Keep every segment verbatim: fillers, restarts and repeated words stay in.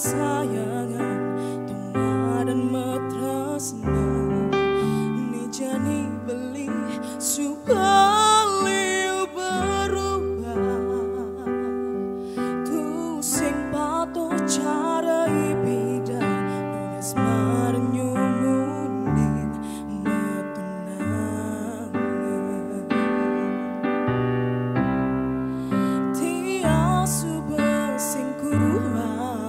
sayangan toma dan metresna ni jani beli subali berubah tu sing pato cara ibida nugas marnyumunin metenangan tia subah sing kuat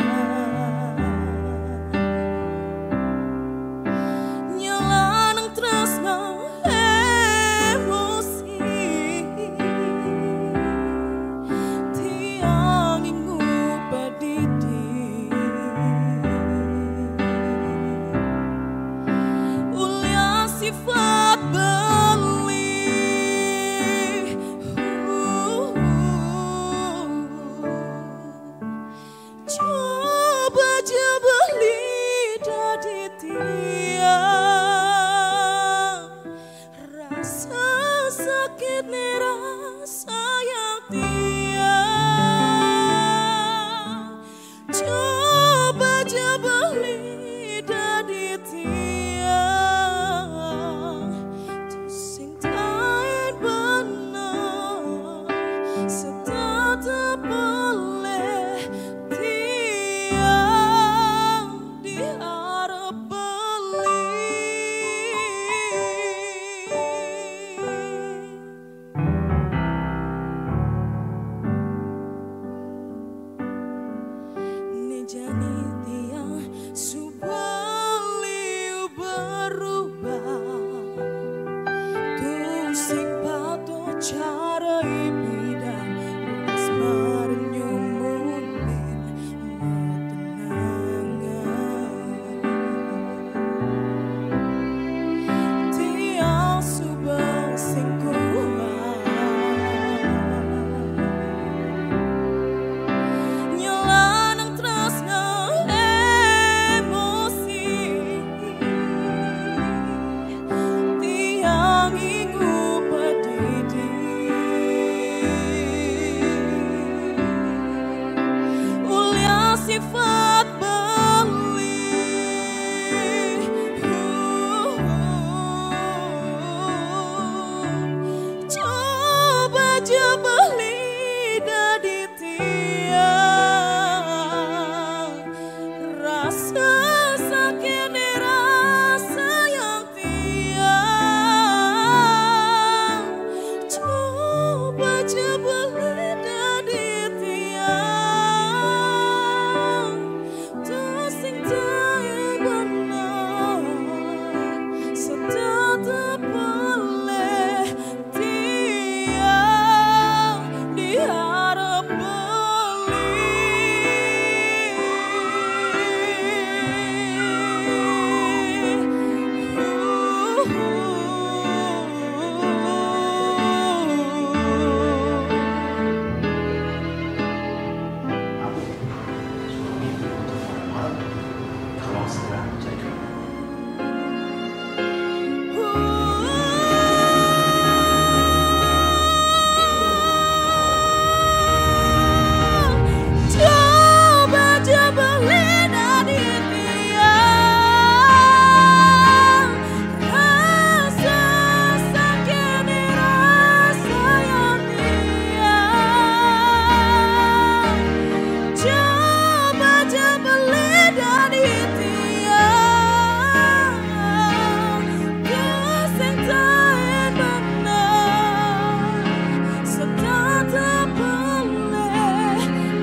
nyelanang tresna emosi tiang ingu pedidi ulia sifat beli coba aja beli dari tiang rasa sakit nih rasa yang tiang coba aja beli dari tiang tu sing tain bener setetep boleh tiang diharap beli ni jani tiang subali berubah tu sing pato cara ibida nugas marnyumunin metenangan tiang subah sing kuat nyelanang tresna emosi tiang ingu pedidi ulia sifat beli coba aja beli dari tiang rasa sakit nih rasa yang tiang coba aja beli dari tiang tu sing tain bener setetep boleh tiang diharap Tolong segera cari coba aja beli dari tiang rasa sakit nih rasa yang tiang coba aja beli dari tiang tu sing tain bener setetep boleh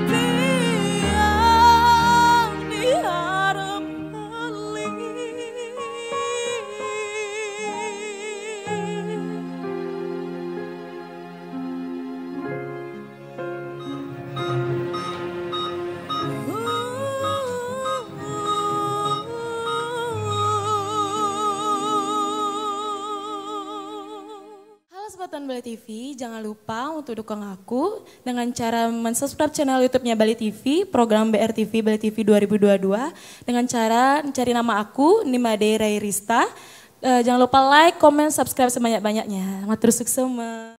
tiang diharap beli Halo Sobat Bali T V, jangan lupa untuk dukung aku dengan cara mensubscribe channel YouTube-nya Bali T V, program B R T V Bali T V dua ribu dua puluh dua dengan cara mencari nama aku Nimade Rairista. Uh, jangan lupa like, comment, subscribe sebanyak-banyaknya. Matur suksema.